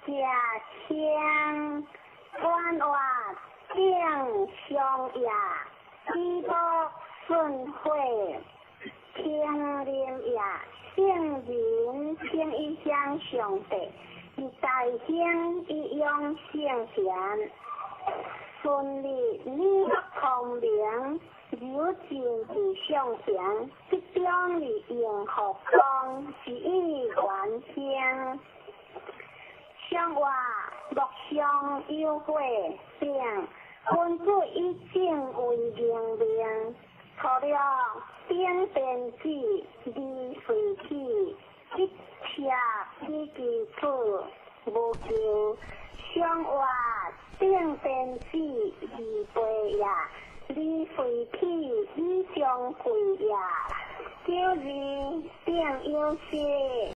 青关外定相也，衣钵顺会听灵也，圣人听一向上帝，以大兴以用圣贤，顺利你得聪明，有情而向前，即将以应福光，是以完成。相话莫相有会并，君子以正为明明。除了顶边子，离随起，一切以基础，无求。相话顶边子离背也，离随起以将贵也。叫人并有些。